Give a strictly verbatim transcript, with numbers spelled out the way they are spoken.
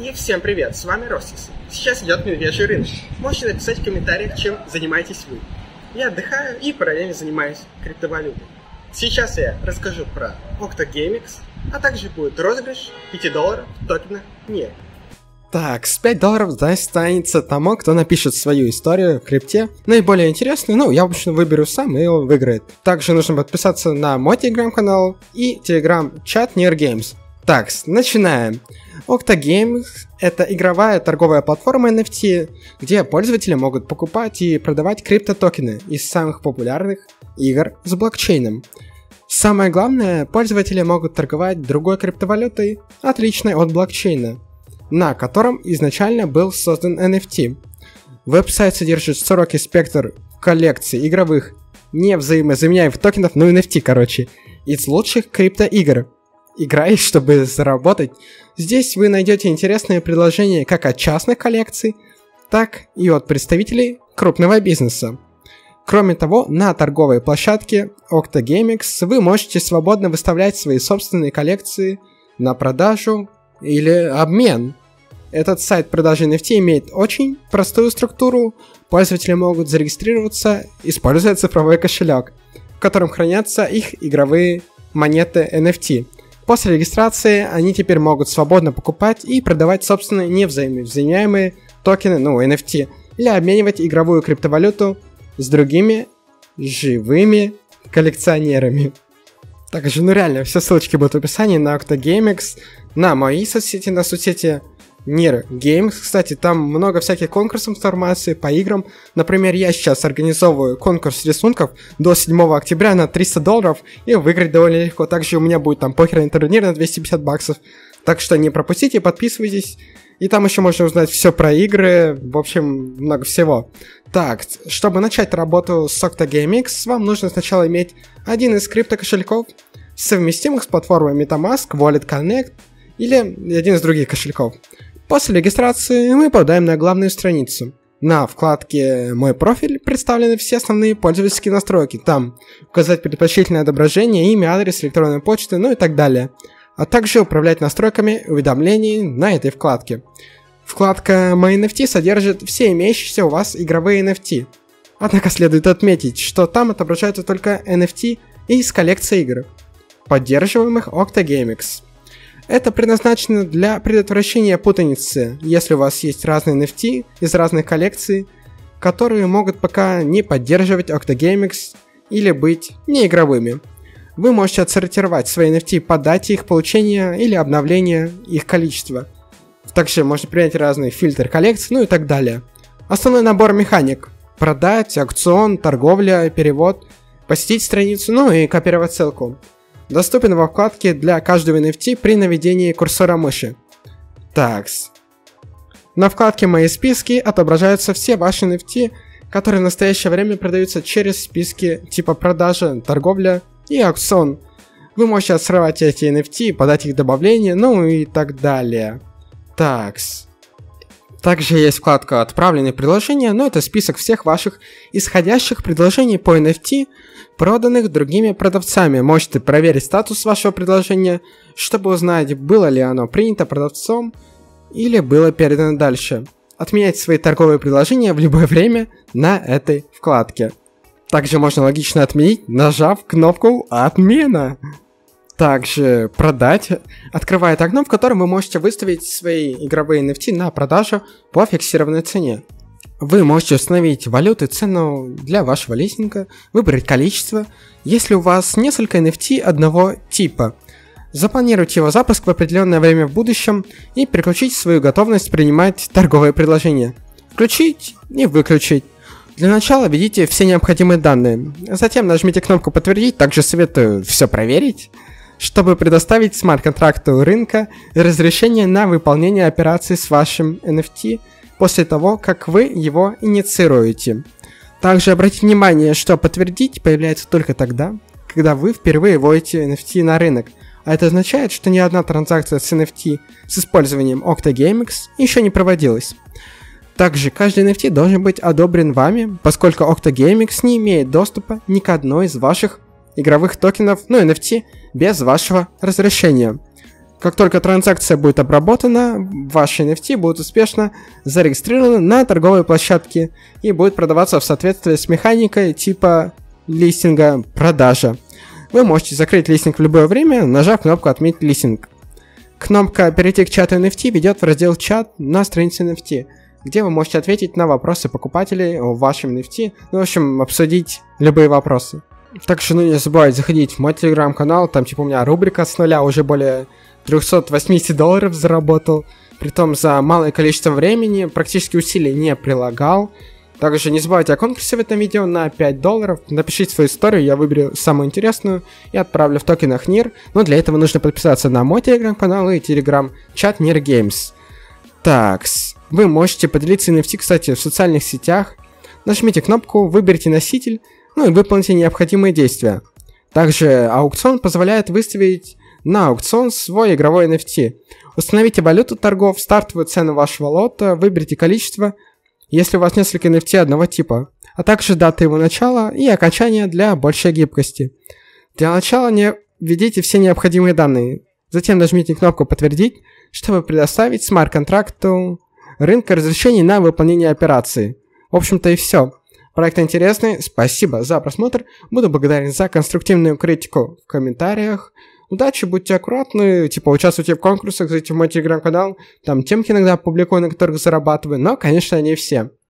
И всем привет, с вами Ростикс. Сейчас идет медвежий рынок. Можете написать в комментариях, чем занимаетесь вы. Я отдыхаю и параллельно занимаюсь криптовалютой. Сейчас я расскажу про OctaGameX, а также будет розыгрыш пяти долларов в токенах НИР. Так, с пяти долларов достанется тому, кто напишет свою историю в крипте. Наиболее интересную, ну, я обычно выберу сам, и он выиграет. Также нужно подписаться на мой телеграм-канал и телеграм-чат НИР Games. Так, начинаем. OctaGameX — это игровая торговая платформа эн эф ти, где пользователи могут покупать и продавать криптотокены из самых популярных игр с блокчейном. Самое главное, пользователи могут торговать другой криптовалютой, отличной от блокчейна, на котором изначально был создан эн эф ти. Веб-сайт содержит широкий спектр коллекций игровых невзаимозаменяемых токенов, ну эн эф ти, короче, из лучших криптоигр. Играй, чтобы заработать. Здесь вы найдете интересные предложения как от частных коллекций, так и от представителей крупного бизнеса. Кроме того, на торговой площадке OctaGameX вы можете свободно выставлять свои собственные коллекции на продажу или обмен. Этот сайт продажи эн эф ти имеет очень простую структуру. Пользователи могут зарегистрироваться, используя цифровой кошелек, в котором хранятся их игровые монеты эн эф ти. После регистрации они теперь могут свободно покупать и продавать собственные невзаимозаменяемые токены, ну, эн эф ти, или обменивать игровую криптовалюту с другими живыми коллекционерами. Также, ну реально, все ссылочки будут в описании на OctaGameX, на мои соцсети, на соцсети НИР Games. Кстати, там много всяких конкурсов информации по играм. Например, я сейчас организовываю конкурс рисунков до седьмого октября на триста долларов, и выиграть довольно легко. Также у меня будет там покерный турнир на двести пятьдесят баксов. Так что не пропустите, подписывайтесь. И там еще можно узнать все про игры, в общем, много всего. Так, чтобы начать работу с OctaGameX, вам нужно сначала иметь один из криптокошельков, совместимых с платформой MetaMask, Wallet Connect или один из других кошельков. После регистрации мы попадаем на главную страницу. На вкладке «Мой профиль» представлены все основные пользовательские настройки. Там указать предпочтительное отображение, имя, адрес, электронной почты, ну и так далее. А также управлять настройками уведомлений на этой вкладке. Вкладка «Мои эн эф ти» содержит все имеющиеся у вас игровые эн эф ти. Однако следует отметить, что там отображаются только эн эф ти из коллекции игр, поддерживаемых OctaGameX. Это предназначено для предотвращения путаницы, если у вас есть разные эн эф ти из разных коллекций, которые могут пока не поддерживать OctaGameX или быть неигровыми. Вы можете отсортировать свои эн эф ти по дате их получения или обновления их количества. Также можно принять разные фильтры коллекций, ну и так далее. Основной набор механик: продать, аукцион, торговля, перевод, посетить страницу, ну и копировать ссылку. Доступен во вкладке для каждого эн эф ти при наведении курсора мыши. Такс. На вкладке «Мои списки» отображаются все ваши эн эф ти, которые в настоящее время продаются через списки типа продажа, торговля и аукцион. Вы можете отсортировать эти эн эф ти, подать их добавление, ну и так далее. Такс. Также есть вкладка «Отправленные предложения», но это список всех ваших исходящих предложений по эн эф ти, проданных другими продавцами. Можете проверить статус вашего предложения, чтобы узнать, было ли оно принято продавцом или было передано дальше. Отменять свои торговые предложения в любое время на этой вкладке. Также можно логично отменить, нажав кнопку «Отмена». Также продать открывает окно, в котором вы можете выставить свои игровые эн эф ти на продажу по фиксированной цене. Вы можете установить валюту и цену для вашего листинга, выбрать количество, если у вас несколько эн эф ти одного типа. Запланировать его запуск в определенное время в будущем и переключить свою готовность принимать торговые предложения. Включить и выключить. Для начала введите все необходимые данные, затем нажмите кнопку «Подтвердить», также советую все проверить, чтобы предоставить смарт-контракту рынка разрешение на выполнение операций с вашим эн эф ти после того, как вы его инициируете. Также обратите внимание, что «Подтвердить» появляется только тогда, когда вы впервые вводите эн эф ти на рынок, а это означает, что ни одна транзакция с эн эф ти с использованием OctaGameX еще не проводилась. Также каждый эн эф ти должен быть одобрен вами, поскольку OctaGameX не имеет доступа ни к одной из ваших игровых токенов, ну эн эф ти, без вашего разрешения. Как только транзакция будет обработана, ваши эн эф ти будут успешно зарегистрированы на торговой площадке и будут продаваться в соответствии с механикой типа листинга продажа. Вы можете закрыть листинг в любое время, нажав кнопку «Отменить листинг». Кнопка «Перейти к чату эн эф ти» ведет в раздел «Чат» на странице эн эф ти, где вы можете ответить на вопросы покупателей о вашем эн эф ти, ну, в общем, обсудить любые вопросы. Также, ну, не забывайте заходить в мой телеграм-канал, там, типа, у меня рубрика с нуля уже более триста восемьдесят долларов заработал, притом за малое количество времени, практически усилий не прилагал. Также не забывайте о конкурсе в этом видео на пять долларов, напишите свою историю, я выберу самую интересную и отправлю в токенах НИР, но для этого нужно подписаться на мой телеграм-канал и телеграм-чат NIR Games. Так, вы можете поделиться эн эф ти, кстати, в социальных сетях, нажмите кнопку, выберите носитель, ну и выполните необходимые действия. Также аукцион позволяет выставить на аукцион свой игровой эн эф ти. Установите валюту торгов, стартовую цену вашего лота, выберите количество, если у вас несколько эн эф ти одного типа, а также даты его начала и окончания для большей гибкости. Для начала не введите все необходимые данные, затем нажмите кнопку «Подтвердить», чтобы предоставить смарт-контракту рынка разрешений на выполнение операции. В общем-то и все. Проект интересный, спасибо за просмотр, буду благодарен за конструктивную критику в комментариях. Удачи, будьте аккуратны, типа участвуйте в конкурсах, зайдите в мой телеграм-канал, там темки иногда публикую, на которых зарабатываю, но, конечно, не все.